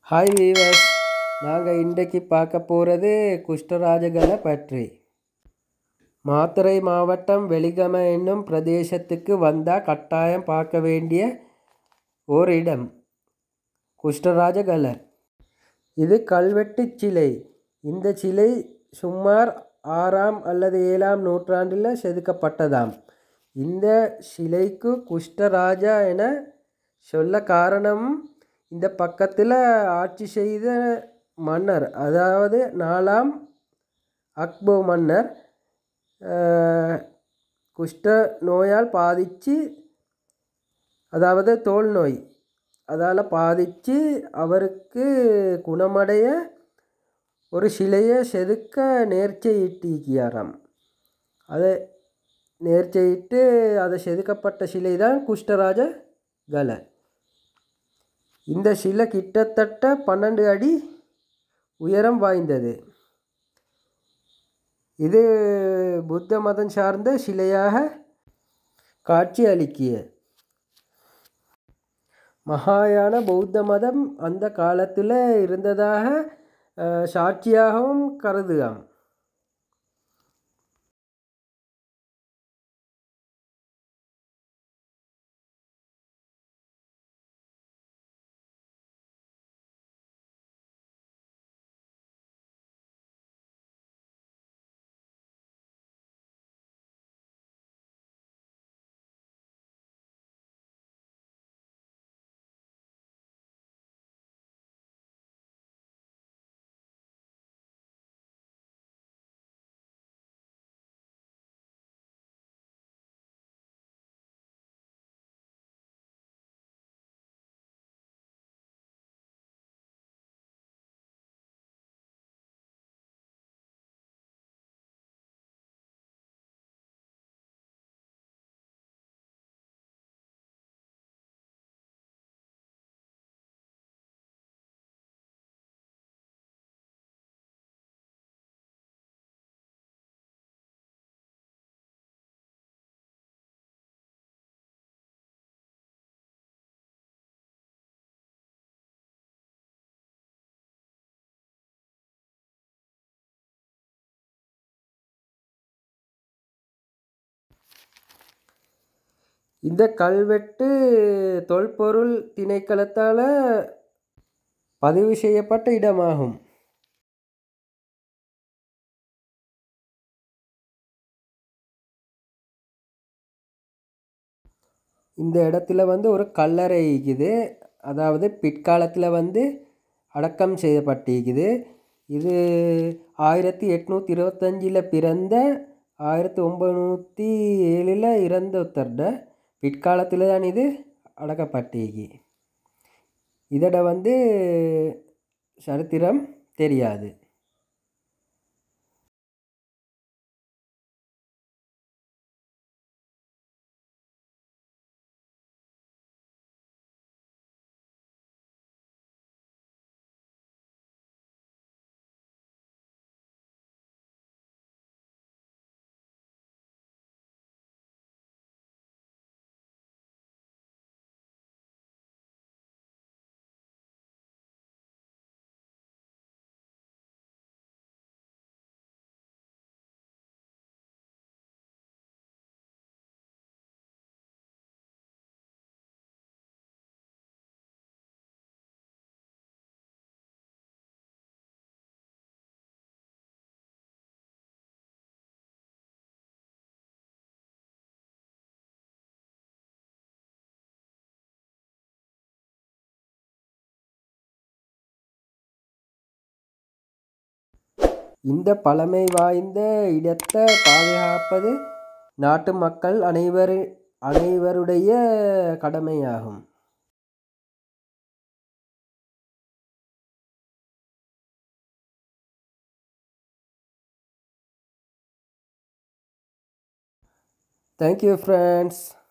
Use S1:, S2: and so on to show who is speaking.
S1: Hi viewers, நாங்கள் இன்றைக்கு பார்க்க போகிறது குஷ்டராஜகலை பற்றி. மாத்தறை மாவட்டம் வெலிகம என்னும் பிரதேசத்துக்கு வந்தால் கட்டாயம் பார்க்க வேண்டிய ஓர் இடம் குஷ்டராஜகலை. இது கல்வெட்டு சிலை. இந்த சிலை சுமார் 6ஆம் அல்லது 7ஆம் நூற்றாண்டில் செதுக்கப்பட்டதாம். இந்த சிலைக்கு குஷ்டராஜா என சொல்ல காரணம், இந்த பக்கத்தில் ஆட்சி செய்த மன்னர், அதாவது 4ஆம் அக்போ மன்னர் குஷ்ட நோயால் பாதித்து, அதாவது தோல் நோய் அதால் பாதித்து அவருக்கு குணமடைய ஒரு சிலையை செதுக்க நேர்ச்சையிட்டிருக்கிறாராம். அதை நேர்ச்சையிட்டு அதை செதுக்கப்பட்ட சிலை தான் குஷ்டராஜகலை. இந்த சிலை கிட்டத்தட்ட 12 அடி உயரம் வாய்ந்தது. இது புத்த மதம் சார்ந்த சிலையாக காட்சி அளிக்கிய. மகாயான பௌத்த மதம் அந்த காலத்தில் இருந்ததாக சாட்சியாகவும் கருதுகாம். இந்த கல்வெட்டு தொல்பொருள் திணைக்களத்தால் பதிவு செய்யப்பட்ட இடமாகும். இந்த இடத்துல ஒரு கல்லறை இருக்குது. அதாவது பிற்காலத்தில் அடக்கம் செய்யப்பட்டிருக்குது. இது 1825 பிறந்த 1907 இறந்த ஒருத்தர்ட பிற்காலத்தில் தான் இது அடக்கப்பட்டிருக்கு. இதோட சரித்திரம் தெரியாது. இந்த பழமை வாய்ந்த இடத்தை பாதுகாப்பது நாட்டு மக்கள் அனைவருடைய கடமையாகும். Thank you friends.